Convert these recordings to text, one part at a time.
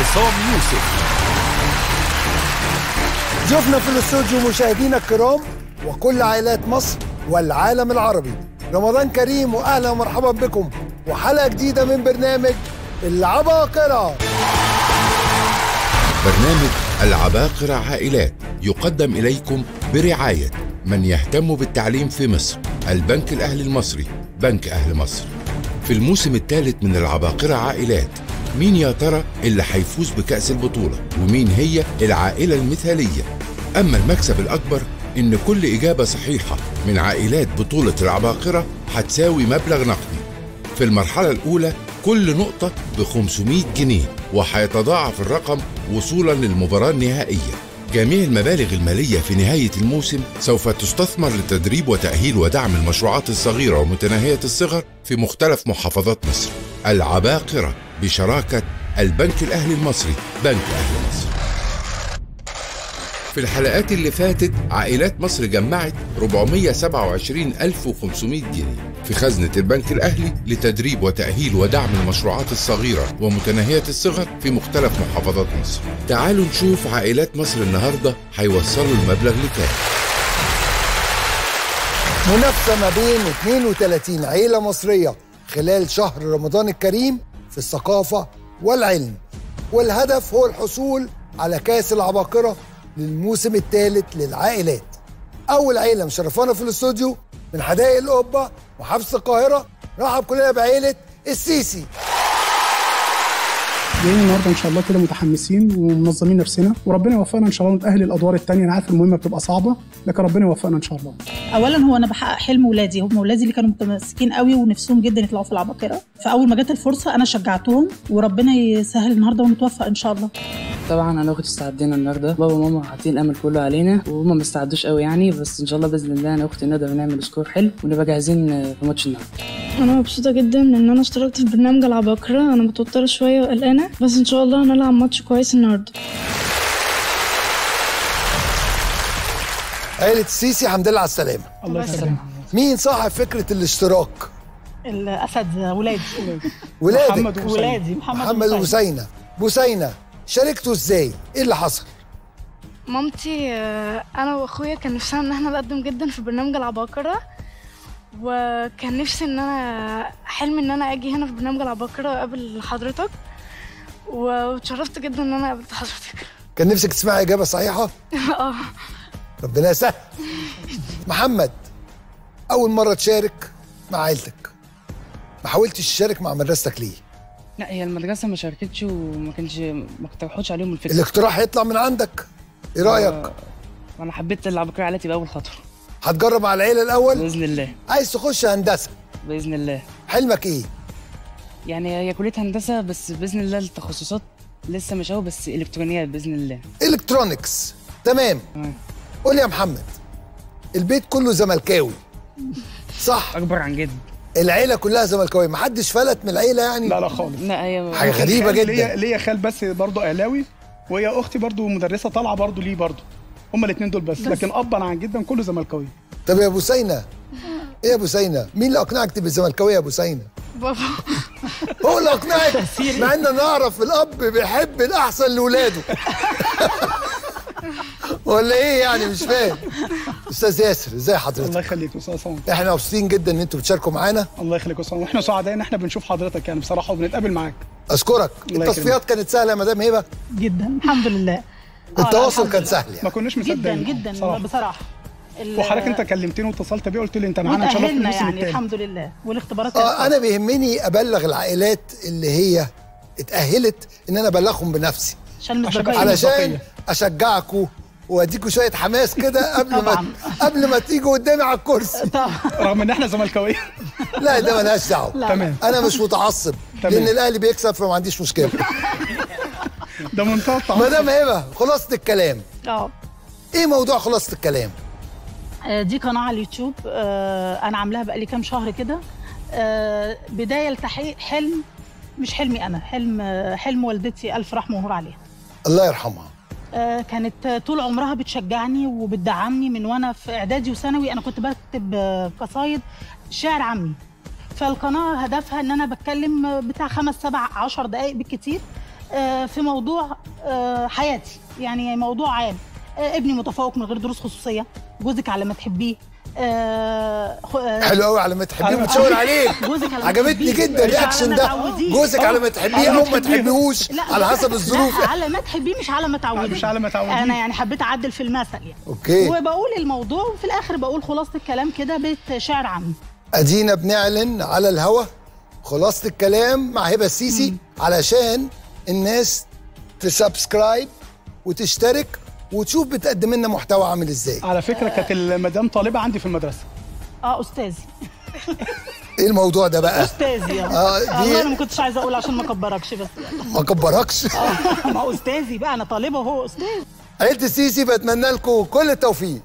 عصام يوسف. ضيوفنا في الاستوديو مشاهدينا الكرام وكل عائلات مصر والعالم العربي، رمضان كريم واهلا ومرحبا بكم وحلقه جديده من برنامج العباقرة. برنامج العباقرة عائلات يقدم إليكم برعاية من يهتم بالتعليم في مصر، البنك الأهلي المصري، بنك أهل مصر. في الموسم الثالث من العباقرة عائلات، مين يا ترى اللي هيفوز بكأس البطولة؟ ومين هي العائلة المثالية؟ أما المكسب الأكبر إن كل إجابة صحيحة من عائلات بطولة العباقرة هتساوي مبلغ نقدي. في المرحلة الأولى كل نقطة ب500 جنيه، وهيتضاعف الرقم وصولا للمباراة النهائية. جميع المبالغ المالية في نهاية الموسم سوف تستثمر لتدريب وتأهيل ودعم المشروعات الصغيرة ومتناهية الصغر في مختلف محافظات مصر. العباقرة بشراكة البنك الأهلي المصري، بنك أهل مصر. في الحلقات اللي فاتت عائلات مصر جمعت 427,500 جنيه في خزنة البنك الأهلي لتدريب وتأهيل ودعم المشروعات الصغيرة ومتناهية الصغر في مختلف محافظات مصر. تعالوا نشوف عائلات مصر النهاردة هيوصلوا المبلغ لكام. منافسة ما بين 32 عيلة مصرية خلال شهر رمضان الكريم في الثقافة والعلم، والهدف هو الحصول على كأس العباقرة للموسم الثالث للعائلات. أول عيلة مشرفانا في الاستوديو من حدائق القبة وحبس القاهرة، رحب كلنا بعيلة السيسي. جايين النهارده ان شاء الله كده متحمسين ومنظمين نفسنا، وربنا يوفقنا ان شاء الله نتأهل الادوار الثانيه. انا عارف المهمه بتبقى صعبه لكن ربنا يوفقنا ان شاء الله. اولا هو انا بحقق حلم ولادي، هم ولادي اللي كانوا متمسكين قوي ونفسهم جدا يطلعوا في العباقرة، فاول ما جت الفرصه انا شجعتهم وربنا يسهل النهارده ونتوفق ان شاء الله. طبعا انا واخوتي استعدينا النهارده، بابا وماما حاطين الامل كله علينا وهم ما استعدوش قوي يعني، بس ان شاء الله باذن الله انا واختي نقدر نعمل سكور حلو ونبقى جاهزين في ماتش النهارده. انا مبسوطه جدا ان انا اشتركت في برنامج العباقرة، انا متوتره شويه وقلقانه بس ان شاء الله هنلعب ماتش كويس النهارده. عيلة السيسي الحمد لله على السلامة. الله يسلمك. مين صاحب فكرة الاشتراك؟ الاساتذه ولادي. ولادك؟ ولادي محمد وبوسينة. بوسينة، شاركتوا ازاي؟ ايه اللي حصل؟ مامتي انا واخويا كان نفسنا ان احنا نقدم جدا في برنامج العباقرة، وكان نفسي ان انا حلمي ان انا اجي هنا في برنامج العباقرة اقابل حضرتك، واتشرفت جدا ان انا قابلت حضرتك. كان نفسك تسمعي اجابة صحيحة؟ اه ربنا يسهل. محمد، اول مرة تشارك مع عيلتك، ما حاولتش تشارك مع مدرستك ليه؟ لا هي المدرسه ما شاركتش ما اقترحوش عليهم الفكره. الاقتراح هيطلع من عندك، ايه رايك؟ انا حبيت العباقرة عائلتي باول خطوه. هتجرب على العيله الاول باذن الله. عايز تخش هندسه باذن الله. حلمك ايه؟ يعني هي كليه هندسه بس باذن الله التخصصات لسه مش قوي، بس الكترونيات باذن الله. الكترونكس، تمام. قول لي يا محمد، البيت كله زملكاوي صح؟ اكبر عن جد. العيله كلها زملكاويه، محدش فلت من العيله يعني؟ لا خالص. لا هي حاجه غريبه جدا. ليا خال بس برضه اهلاوي، وهي اختي برضه مدرسه طالعه برضه ليه برضه، هما الاثنين دول بس، لكن ابا عن جدا كله زملكاوي. طب يا بوسينة، ايه يا بوسينة، مين اللي اقنعك تبقى زملكاويه يا بوسينة؟ بابا. هو اللي اقنعك؟ مع ان نعرف الاب بيحب الاحسن لاولاده. ولا ايه يعني؟ مش فاهم. استاذ ياسر، ازاي حضرتك؟ الله يخليك يا استاذ عصام. احنا مبسوطين جدا ان انتوا بتشاركوا معانا. الله يخليك يا عصام، واحنا سعداء ان احنا بنشوف حضرتك يعني بصراحه وبنتقابل معاك. اشكرك. التصفيات كانت سهله يا مدام هبه؟ جدا الحمد لله. التواصل كان سهل يعني. ما كناش مصدقين جدا جدا بصراحه. وحضرتك انت كلمتني واتصلت بيا قلت لي انت معانا ان شاء الله في الموسم يعني التاني. الحمد لله. والاختبارات انا بيهمني ابلغ العائلات اللي هي اتاهلت ان انا ابلغهم بنفسي علشان اشجعكم واديكوا شويه حماس كده قبل ما تيجوا قدامي على الكرسي. رغم ان احنا زملكاويه. لا ده مالهاش دعوه. تمام. انا مش متعصب لان الاهلي بيكسب فما عنديش مشكله. ده منتهى التعصب. مدام هبه، خلاصه الكلام. ايه موضوع خلاصه الكلام؟ دي قناه على اليوتيوب انا عاملاها بقالي كام شهر كده، بدايه لتحقيق حلم، مش حلمي انا، حلم والدتي الف رحمه ونور عليها. الله يرحمها. كانت طول عمرها بتشجعني وبتدعمني من وانا في اعدادي وثانوي. انا كنت بكتب قصايد شعر عامي، فالقناه هدفها ان انا بتكلم بتاع 5 7 10 دقائق بالكتير في موضوع حياتي، يعني موضوع عام. ابني متفوق من غير دروس خصوصيه، جوزك على ما تحبيه. حلو قوي، على ما تحبيه بتشاور عليه. عجبتني جدا الرياكشن ده. جوزك على ما تحبيه او ما تحبيهوش على حسب الظروف. على ما تحبيه مش على ما تعوديه. مش على ما تعوديه. انا يعني حبيت اعدل في المثل يعني. اوكي. وبقول الموضوع وفي الاخر بقول خلاصه الكلام كده بيت شعر عامي. ادينا بنعلن على الهوا خلاصه الكلام مع هبه السيسي علشان الناس تسبسكرايب وتشترك وتشوف بتقدم لنا محتوى عامل ازاي. على فكره كانت المدام طالبه عندي في المدرسه. استاذي. ايه الموضوع ده بقى؟ استاذي والله انا ما كنتش عايزه اقول عشان ما اكبركش بس. ما اكبركش؟ ما استاذي بقى، انا طالبه وهو استاذ. عيلة السيسي بتمنى لكم كل التوفيق.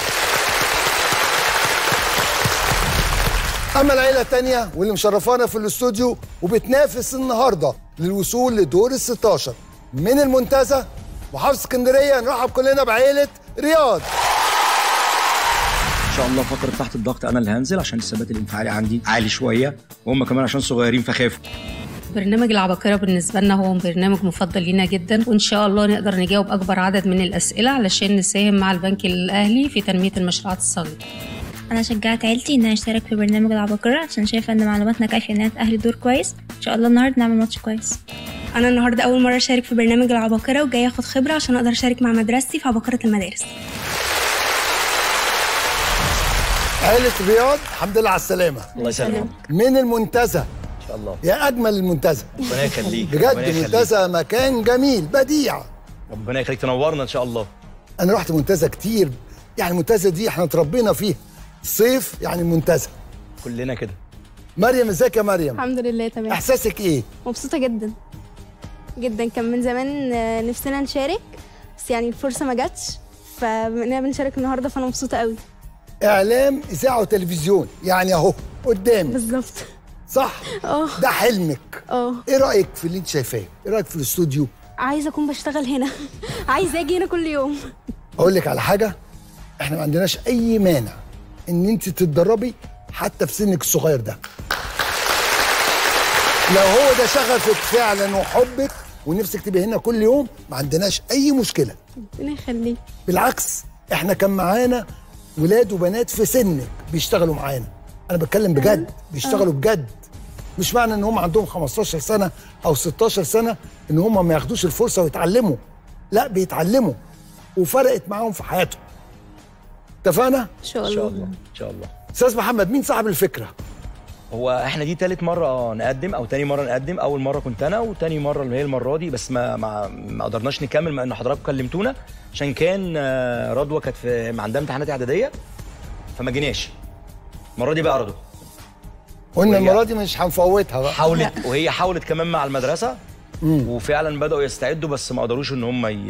اما العيله الثانيه واللي مشرفانا في الاستوديو وبتنافس النهارده للوصول لدور ال16 من المنتزه محافظه اسكندريه، نرحب كلنا بعيله رياض. ان شاء الله فقره تحت الضغط انا اللي هنزل عشان الثبات الانفعالي عندي عالي شويه، وهم كمان عشان صغيرين فخافوا. برنامج العباقرة بالنسبة لنا هو برنامج مفضل لينا جدا، وإن شاء الله نقدر نجاوب أكبر عدد من الأسئلة علشان نساهم مع البنك الأهلي في تنمية المشروعات الصغيرة. أنا شجعت عيلتي إنها اشترك في برنامج العباقرة عشان شايفة إن معلوماتنا كافية إنها تأهل دور كويس. إن شاء الله النهاردة نعمل ماتش كويس. أنا النهاردة أول مرة أشارك في برنامج العباقرة وجاية أخد خبرة عشان أقدر أشارك مع مدرستي في عباقرة المدارس. عيلة رياض الحمد لله على السلامة. الله يسلمك. من المنتزه ان شاء الله. يا أجمل المنتزه. ربنا يخليك. بجد المنتزه مكان جميل بديع. ربنا يخليك، تنورنا ان شاء الله. أنا رحت منتزه كتير، يعني المنتزه دي احنا اتربينا فيها. صيف يعني منتزه. كلنا كده. مريم ازيك يا مريم؟ الحمد لله تمام. إحساسك إيه؟ مبسوطة جدا جدا، كان من زمان نفسنا نشارك بس يعني الفرصة ما جاتش، فبقينا بنشارك النهارده فأنا مبسوطة قوي. إعلام إذاعة وتلفزيون يعني أهو قدامي. بالظبط. صح؟ ده حلمك. إيه رأيك في اللي أنت شايفاه؟ إيه رأيك في الاستوديو؟ عايزة أكون بشتغل هنا. عايزة أجي هنا كل يوم. أقول لك على حاجة، إحنا ما عندناش أي مانع إن أنت تتدربي حتى في سنك الصغير ده. لو هو ده شغفك فعلا وحبك ونفسك تبقي هنا كل يوم ما عندناش أي مشكلة. ربنا يخليك. بالعكس إحنا كان معانا ولاد وبنات في سنك بيشتغلوا معانا. أنا بتكلم بجد، بيشتغلوا بجد. مش معنى إن هم عندهم 15 سنة أو 16 سنة إن هم ما ياخدوش الفرصة ويتعلموا. لا، بيتعلموا وفرقت معاهم في حياتهم. اتفقنا؟ إن شاء الله. ان شاء الله. أستاذ محمد، مين صاحب الفكرة؟ هو احنا دي تالت مرة نقدم او تاني مرة نقدم. اول مرة كنت انا، وتاني مرة اللي هي المرة دي، بس ما قدرناش نكمل مع ان حضراتكم كلمتونا عشان كان رضوى كانت عندها امتحانات اعدادية فما جيناش. المرة دي بقى رضوى قلنا المرة دي مش هنفوتها بقى. حاولت وهي حاولت كمان مع المدرسة وفعلا بدأوا يستعدوا بس ما قدروش ان هم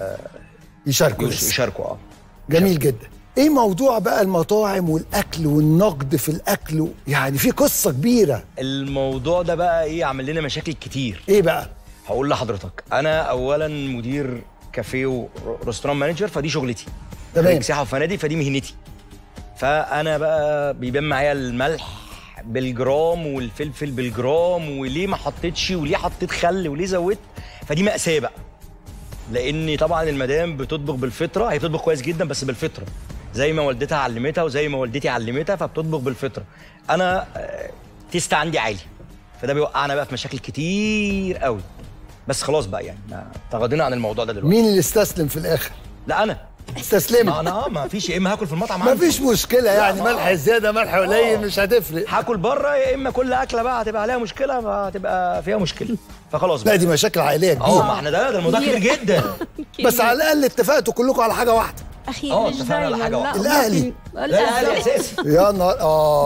يشاركوا. جميل جدا. ايه موضوع بقى المطاعم والاكل والنقد في الاكل؟ يعني في قصه كبيره. الموضوع ده بقى ايه، عمل لنا مشاكل كتير. ايه بقى؟ هقول لحضرتك. انا اولا مدير كافيه ورستوران مانجر، فدي شغلتي. تمام. سياحه وفنادق، فدي مهنتي. فانا بقى بيبان معايا الملح بالجرام والفلفل بالجرام، وليه ما حطيتش وليه حطيت خل وليه زودت، فدي مأساة بقى. لان طبعا المدام بتطبخ بالفطره، هي بتطبخ كويس جدا بس بالفطره زي ما والدتها علمتها وزي ما والدتي علمتها، فبتطبخ بالفطره. انا تيست عندي عالي، فده بيوقعنا بقى في مشاكل كتير قوي. بس خلاص بقى يعني تغاضينا عن الموضوع ده دلوقتي. مين اللي استسلم في الاخر؟ لا انا استسلمت. انا ما فيش، يا اما هاكل في المطعم ما فيش مشكله يعني، ملح زياده ملح قليل مش هتفرق. هاكل بره، يا اما كل اكله بقى هتبقى عليها مشكله، هتبقى فيها مشكله، فخلاص بقى. لا دي مشاكل عائليه كبيره. ما احنا ده الموضوع كبير جدا. بس على الاقل اتفقتوا كلكم على حاجه واحده. اخيرا. اتفقنا على حاجه واحده. الاهلي. لا الاهلي اساسي. يا نهار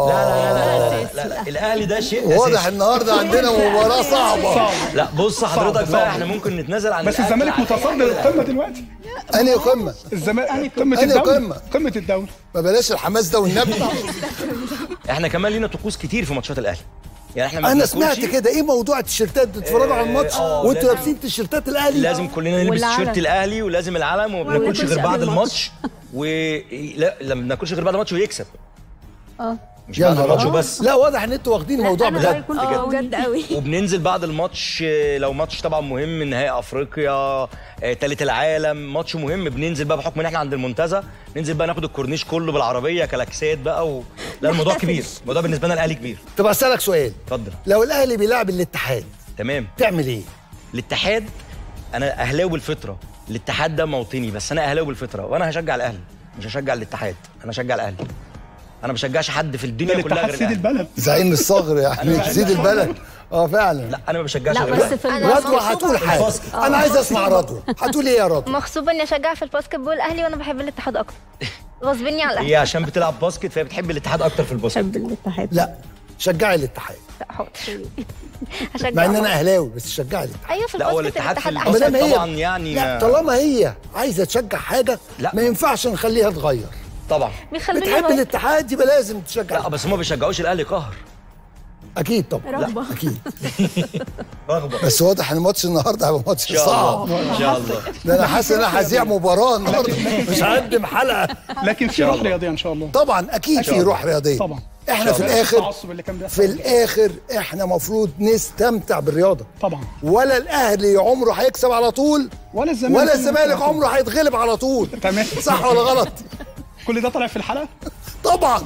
لا الاهلي ده شيء اساسي. واضح النهارده عندنا مباراه صعبه. لا بص حضرتك بقى، احنا ممكن نتنازل عن بس الزمالك متصدر القمه دلوقتي. انهي قمه؟ الزمالك قمه الدوري. قمه الدوري. ما بلاش الحماس ده والنبي. احنا كمان لينا طقوس كتير في ماتشات الاهلي. يعني احنا انا سمعت كده. ايه موضوع التيشيرتات؟ بتتفرجوا على الماتش وانتوا لابسين تيشيرتات الاهلي؟ لازم كلنا نلبس تيشيرت الاهلي ولازم العلم، وما بناكلش غير بعد الماتش. لا ما بناكلش غير بعد الماتش ويكسب. مش بعد الماتش وبس. لا واضح ان انتوا واخدين الموضوع بجد. بجد قوي. وبننزل بعد الماتش لو ماتش طبعا مهم، نهائي افريقيا، تالت العالم، ماتش مهم، بننزل بقى بحكم ان احنا عند المنتزه، ننزل بقى ناخد الكورنيش كله بالعربيه كلاكسات بقى لا الموضوع كبير، الموضوع بالنسبه لنا الاهلي كبير. طب اسالك سؤال، اتفضل. لو الاهلي بيلعب الاتحاد تمام تعمل ايه؟ الاتحاد، انا اهلاوي بالفطره، الاتحاد ده موطني، بس انا اهلاوي بالفطره وانا هشجع الاهلي، مش هشجع الاتحاد، انا هشجع الاهلي. انا ما بشجعش حد في الدنيا كلها غير سيد البلد، زعيم الصغر يعني سيد البلد. فعلا. لا انا ما بشجعش. لا بس في رضوى هتقول حاجه، انا عايز اسمع رضوى هتقول ايه يا رضوى؟ مغصوبه اني اشجع في الباسكت بول الاهلي وانا بحب الاتحاد اكتر، غصبني على الاهلي. هي عشان بتلعب باسكت فهي بتحب الاتحاد اكتر في الباسكت. بحب الاتحاد. لا شجعي الاتحاد. لا حاضر هشجع. مع ان انا اهلاوي بس شجعي الاتحاد. ايوه في لا هو الباسكت الاتحاد في الاتحاد الباسكت طبعا يعني لا طالما هي عايزه تشجع حاجه لا ما ينفعش نخليها تغير. طبعا بتحب الاتحاد يبقى لازم تشجع. لا بس هم ما بيشجعوش الاهلي قهر. اكيد طبعا. رغبه. اكيد رغبه. بس واضح ان ماتش النهارده هيبقى ماتش صعب. ان شاء الله. ده انا حاسس ان انا هذيع مباراه النهارده مش هقدم حلقه. لكن في روح رياضيه ان شاء الله. طبعا اكيد في روح رياضيه. طبعا احنا في الاخر احنا المفروض نستمتع بالرياضه. طبعا. ولا الاهلي عمره هيكسب على طول ولا الزمالك عمره هيتغلب على طول. تمام. صح ولا غلط؟ كل ده طلع في الحلقه؟ طبعا.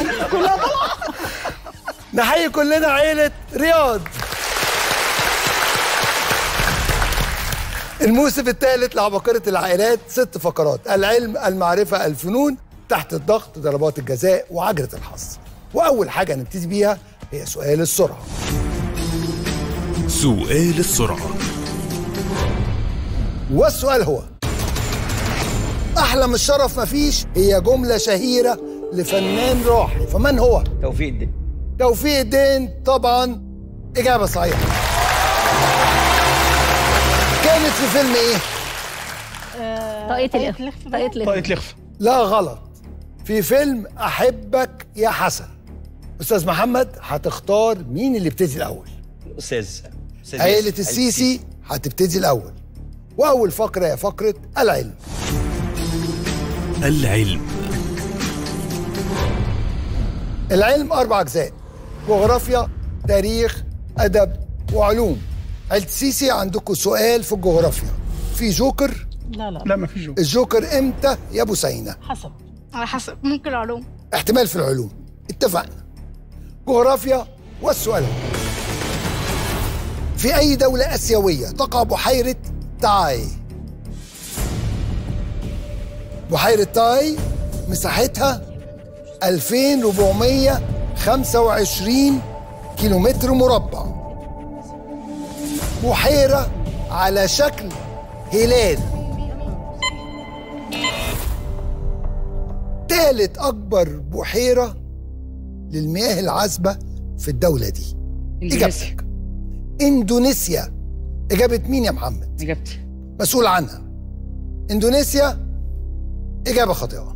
نحيي كلنا عيله رياض. الموسم الثالث لعباقرة العائلات 6 فقرات: العلم، المعرفة، الفنون، تحت الضغط، ضربات الجزاء، وعجلة الحظ. وأول حاجة نبتدي بيها هي سؤال السرعة. سؤال السرعة. والسؤال هو: أحلى من الشرف مفيش هي جملة شهيرة لفنان راحل، فمن هو؟ توفيق الدين. توفيق الدين طبعا إجابة صحيحة. كانت في فيلم إيه؟ طاقية الإخفاء. لا غلط، في فيلم أحبك يا حسن. أستاذ محمد هتختار مين اللي يبتدي الأول؟ أستاذ عائلة السيسي هتبتدي الأول. وأول فقرة هي فقرة العلم. العلم 4 أجزاء: جغرافيا، تاريخ، أدب، وعلوم. عائلة السيسي عندكم سؤال في الجغرافيا، في جوكر؟ لا ما في جوكر. الجوكر امتى يا بوسينة؟ على حسب، ممكن علوم. احتمال في العلوم، اتفقنا. جغرافيا. والسؤال: في أي دولة آسيوية تقع بحيرة تاي؟ بحيرة تاي مساحتها 2425 كيلومتر مربع. بحيرة على شكل هلال. ثالث أكبر بحيرة للمياه العذبة في الدولة دي. إجابتك إندونيسيا. إجابة مين يا محمد؟ إجابتي مسؤول عنها. إندونيسيا إجابة خاطئة.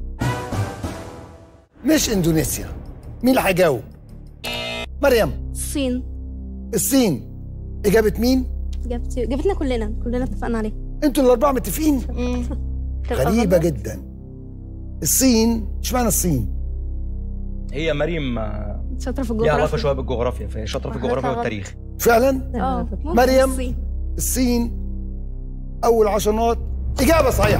مش إندونيسيا. مين اللي هيجاوب؟ مريم. الصين. الصين. إجابة مين؟ إجابتنا كلنا اتفقنا عليها. أنتوا الأربعة متفقين؟ غريبة جدا. الصين، اشمعنى الصين؟ هي مريم شاطرة في ليها الجغرافيا. علاقة شوية بالجغرافيا، فهي شاطرة في الجغرافيا والتاريخ. فعلا؟ مريم الصين أول 10 نقط. إجابة صحيحة.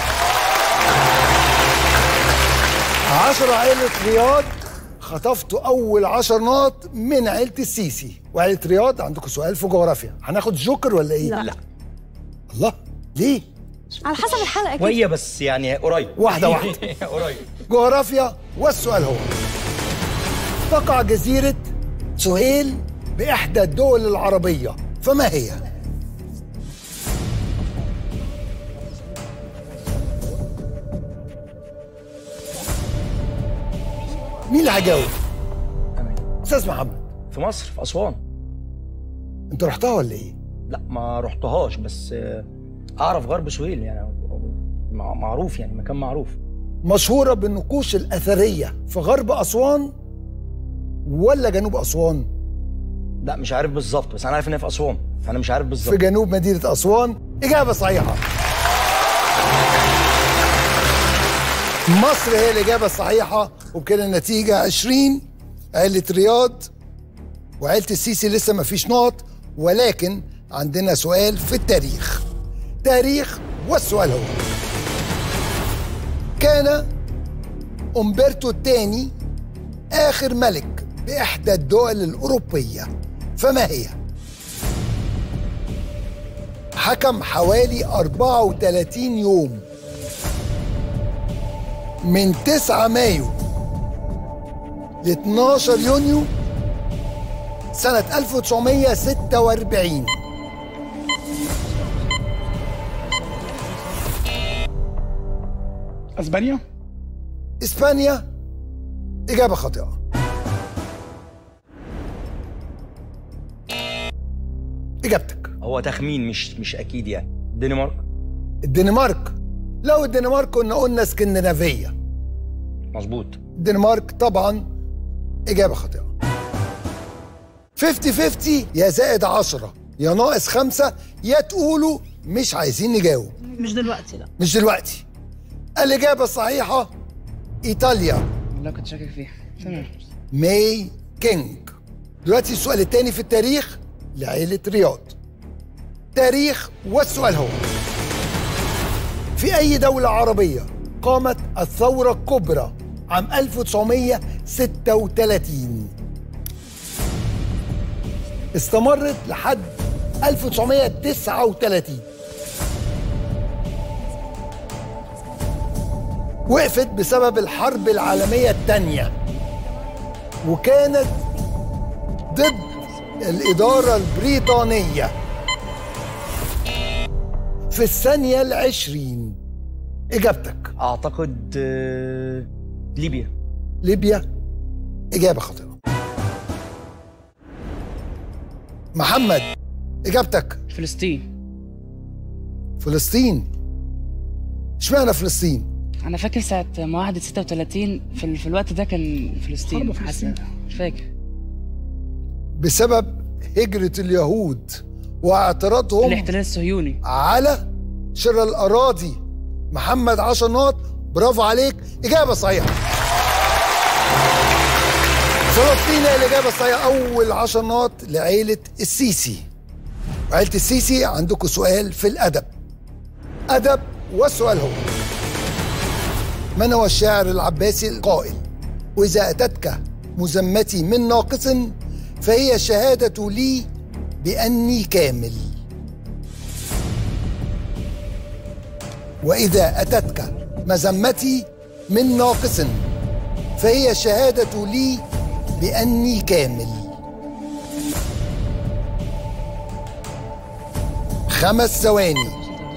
10 عائلة رياض، خطفتوا أول 10 نقط من عائلة السيسي. وعائلة رياض عندكم سؤال في جغرافيا. هناخد جوكر ولا إيه؟ لا. الله، ليه؟ على حسب الحلقة كده. شوية بس يعني قريب. واحدة قريب. جغرافيا. والسؤال هو: تقع جزيرة سهيل بإحدى الدول العربية، فما هي؟ مين اللي هيجاوب؟ أستاذ محمد. في مصر، في أسوان. أنت رحتها ولا إيه؟ لا ما رحتهاش، بس أعرف غرب سهيل يعني معروف، يعني مكان معروف. مشهورة بالنقوش الأثرية في غرب أسوان ولا جنوب أسوان؟ لا مش عارف بالظبط، بس أنا عارف إنها في أسوان، فأنا مش عارف بالظبط. في جنوب مدينة أسوان. إجابة صحيحة. مصر هي الإجابة الصحيحة، وبكده النتيجة 20 عيلة رياض وعيلة السيسي لسه مفيش نقط، ولكن عندنا سؤال في التاريخ. تاريخ، والسؤال هو: كان أمبرتو الثاني آخر ملك بإحدى الدول الأوروبية، فما هي؟ حكم حوالي 34 يوم من 9 مايو ل 12 يونيو سنة 1946. اسبانيا. إسبانيا، إجابة خاطئة. إجابتك؟ هو تخمين مش اكيد يعني. الدنمارك. الدنمارك؟ لو الدنمارك كنا قلنا اسكندنافية. مظبوط. الدنمارك طبعا إجابة خاطئة. 50-50، يا زائد 10 يا ناقص 5، يا تقولوا مش عايزين نجاوب. مش دلوقتي، لا مش دلوقتي. الإجابة الصحيحة إيطاليا. لا كنت شاكك فيها. تمام. ماي كينج. دلوقتي السؤال الثاني في التاريخ لعيلة رياض. تاريخ، والسؤال هو: في أي دولة عربية قامت الثورة الكبرى عام 1936 استمرت لحد 1939، وقفت بسبب الحرب العالمية الثانية، وكانت ضد الإدارة البريطانية في الثانية ال20. إجابتك؟ اعتقد ليبيا. ليبيا، إجابة خاطئة. محمد، إجابتك؟ فلسطين. فلسطين؟ اشمعنى فلسطين؟ انا فاكر ساعه معاهده 36 في الوقت ده كان فلسطين. حسن فاكر. بسبب هجرة اليهود واعتراضهم الاحتلال الصهيوني على شراء الأراضي. محمد 10 نقط، برافو عليك، إجابة صحيحة. فلسطين هي الإجابة الصحيحة. أول 10 نقط لعيلة السيسي. وعيلة السيسي عندكم سؤال في الأدب. أدب، والسؤال هو: من هو الشاعر العباسي القائل: وإذا أتتك مذمتي من ناقص فهي شهادة لي بأني كامل؟ وإذا أتتك مذمتي من ناقص فهي شهادة لي بأني كامل. 5 ثواني.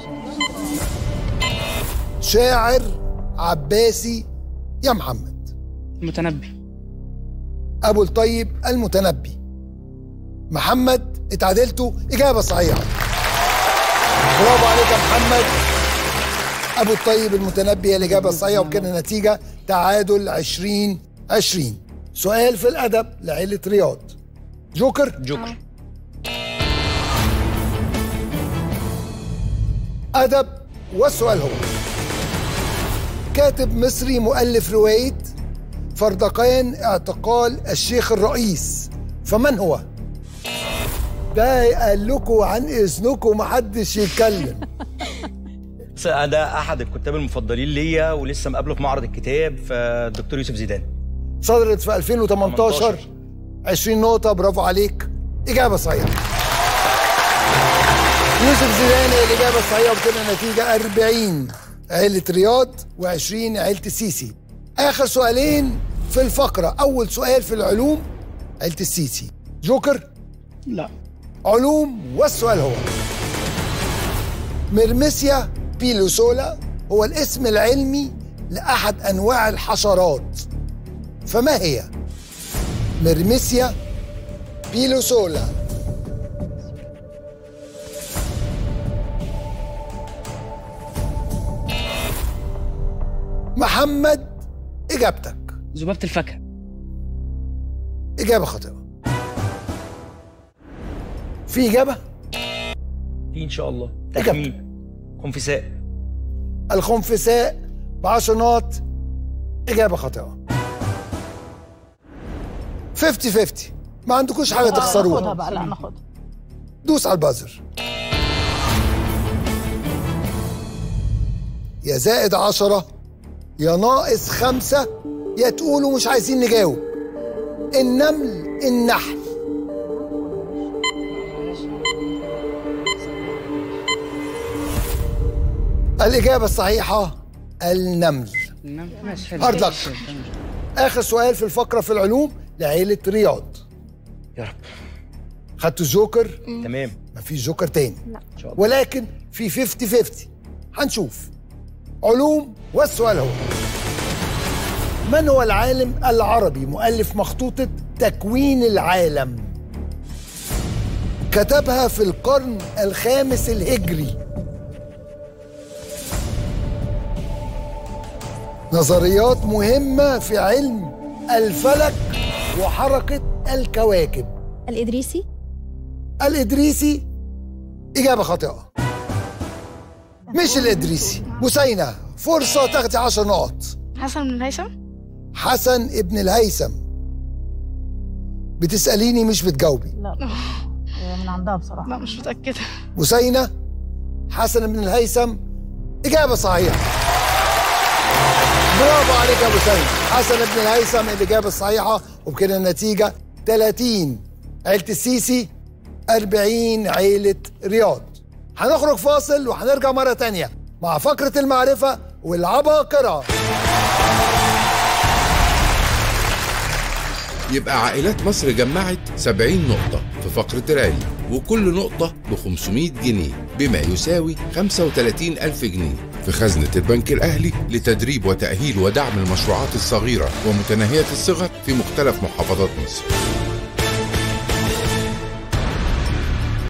شاعر عباسي يا محمد. المتنبي. أبو الطيب المتنبي. محمد، اتعادلتوا، إجابة صحيحة. برافو عليك يا محمد. أبو الطيب المتنبي هي الإجابة الصحيحة، وكان النتيجة تعادل 20-20. سؤال في الأدب لعيلة رياض. جوكر. أدب، والسؤال هو: كاتب مصري مؤلف رواية فردقان اعتقال الشيخ الرئيس، فمن هو؟ ده قال لكم عن إذنكم محدش يتكلم. ده احد الكتاب المفضلين ليا، ولسه مقابله في معرض الكتاب، فالدكتور يوسف زيدان. صدرت في 2018. 20 نقطة، برافو عليك، إجابة صحيحة. يوسف زيدان هي الإجابة الصحيحة، وكده النتيجة 40 عيلة رياض و20 عيلة السيسي. آخر سؤالين في الفقرة. أول سؤال في العلوم، عيلة السيسي. جوكر؟ لا. علوم، والسؤال هو: ميرميسيا بيلوسولا هو الاسم العلمي لأحد أنواع الحشرات، فما هي؟ ميرميسيا بيلوسولا. محمد، إجابتك؟ ذبابة الفاكهة. إجابة خاطئة. في إجابة؟ في إن شاء الله. تخمين. خنفساء. الخنفساء ب10 نقط، إجابة خاطئة. 50-50، ما عندكوش حاجه تخسروها. ناخدها بقى، لا ناخدها. دوس على البازر. يا زائد 10 يا ناقص 5 يا تقولوا مش عايزين نجاوب. النمل النحل. الإجابة الصحيحة النمل. هارد لك. آخر سؤال في الفقرة في العلوم لعيلة رياض. يا رب. خدتوا الجوكر؟ تمام. مفيش جوكر تاني. لا. ولكن في 50-50. هنشوف. علوم، والسؤال هو: من هو العالم العربي مؤلف مخطوطة تكوين العالم؟ كتبها في القرن الخامس الهجري. نظريات مهمة في علم الفلك وحركة الكواكب. الإدريسي. الإدريسي إجابة خاطئة. مش الإدريسي. بثينة، فرصة تاخدي 10 نقط. حسن بن الهيثم. حسن ابن الهيثم. بتسأليني مش بتجاوبي. لا هي من عندها بصراحة. لا مش متأكدة. بثينة، حسن بن الهيثم، إجابة صحيحة. برافو عليك يا بثينة. حسن بن الهيثم الإجابة الصحيحة، وبكده النتيجة 30 عيلة السيسي، 40 عيلة رياض. هنخرج فاصل وهنرجع مرة تانية مع فقرة المعرفة والعباقرة. يبقى عائلات مصر جمعت 70 نقطة في فقرة العلم، وكل نقطة ب500 جنيه بما يساوي 35,000 جنيه في خزنة البنك الأهلي لتدريب وتأهيل ودعم المشروعات الصغيرة ومتناهية الصغر في مختلف محافظات مصر.